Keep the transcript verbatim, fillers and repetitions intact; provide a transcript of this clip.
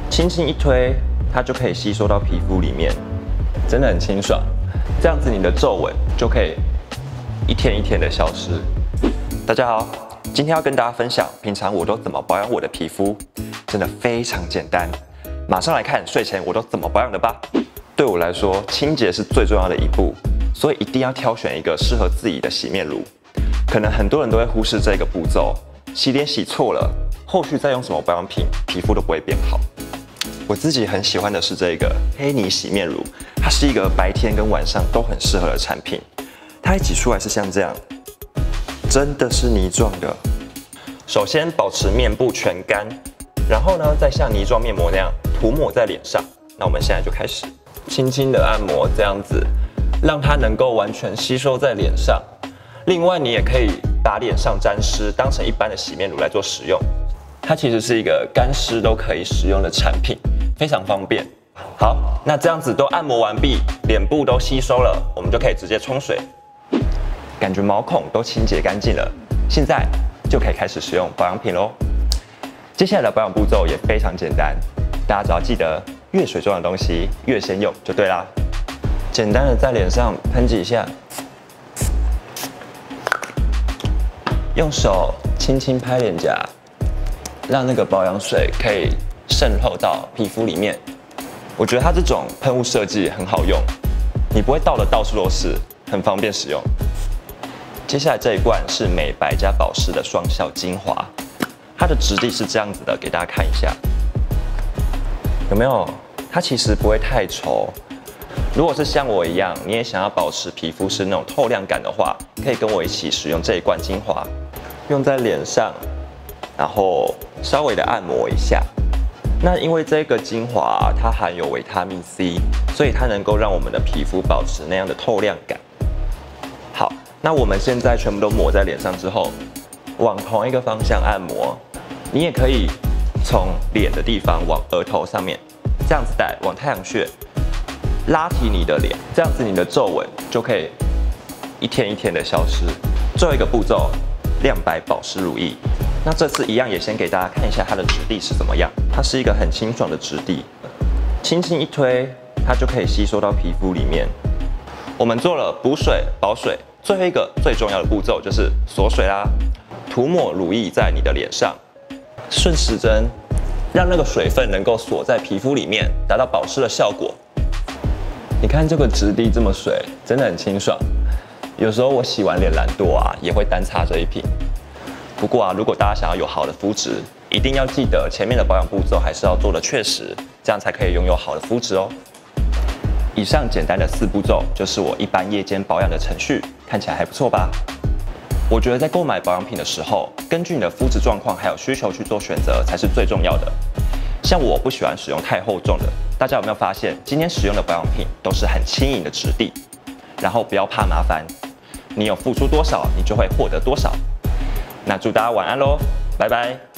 轻轻一推，它就可以吸收到皮肤里面，真的很清爽。这样子你的皱纹就可以一天一天的消失。大家好，今天要跟大家分享平常我都怎么保养我的皮肤，真的非常简单。马上来看睡前我都怎么保养的吧。对我来说，清洁是最重要的一步，所以一定要挑选一个适合自己的洗面乳。可能很多人都会忽视这个步骤，洗脸洗错了，后续再用什么保养品，皮肤都不会变好。我自己很喜欢的是这个黑泥洗面乳，它是一个白天跟晚上都很适合的产品。它一挤出来是像这样，真的是泥状的。首先保持面部全干，然后呢再像泥状面膜那样涂抹在脸上。那我们现在就开始轻轻的按摩，这样子让它能够完全吸收在脸上。另外你也可以把脸上沾湿当成一般的洗面乳来做使用。它其实是一个干湿都可以使用的产品，非常方便。好，那这样子都按摩完毕，脸部都吸收了，我们就可以直接冲水，感觉毛孔都清洁干净了。现在就可以开始使用保养品咯。接下来的保养步骤也非常简单，大家只要记得越水状的东西越先用就对啦。简单的在脸上喷几下，用手轻轻拍脸颊，让那个保养水可以渗透到皮肤里面。我觉得它这种喷雾设计很好用，你不会倒的到处都是，很方便使用。接下来这一罐是美白加保湿的双效精华，它的质地是这样子的，给大家看一下，有没有？它其实不会太稠。如果是像我一样，你也想要保持皮肤是那种透亮感的话，可以跟我一起使用这一罐精华，用在脸上，然后稍微的按摩一下。那因为这个精华它含有维他命 C， 所以它能够让我们的皮肤保持那样的透亮感。好，那我们现在全部都抹在脸上之后，往同一个方向按摩。你也可以从脸的地方往额头上面这样子带，往太阳穴拉提你的脸，这样子你的皱纹就可以一天一天的消失。最后一个步骤，亮白保湿乳液。那这次一样也先给大家看一下它的质地是怎么样，它是一个很清爽的质地，轻轻一推，它就可以吸收到皮肤里面。我们做了补水、保水，最后一个最重要的步骤就是锁水啦。涂抹乳液在你的脸上，顺时针，让那个水分能够锁在皮肤里面，达到保湿的效果。你看这个质地这么水，真的很清爽。有时候我洗完脸懒惰啊，也会单擦这一瓶。不过啊，如果大家想要有好的肤质，一定要记得前面的保养步骤还是要做的确实，这样才可以拥有好的肤质哦。以上简单的四步骤就是我一般夜间保养的程序，看起来还不错吧？我觉得在购买保养品的时候，根据你的肤质状况还有需求去做选择才是最重要的。像我不喜欢使用太厚重的，大家有没有发现今天使用的保养品都是很轻盈的质地？然后不要怕麻烦，你有付出多少，你就会获得多少。那祝大家晚安喽，拜拜。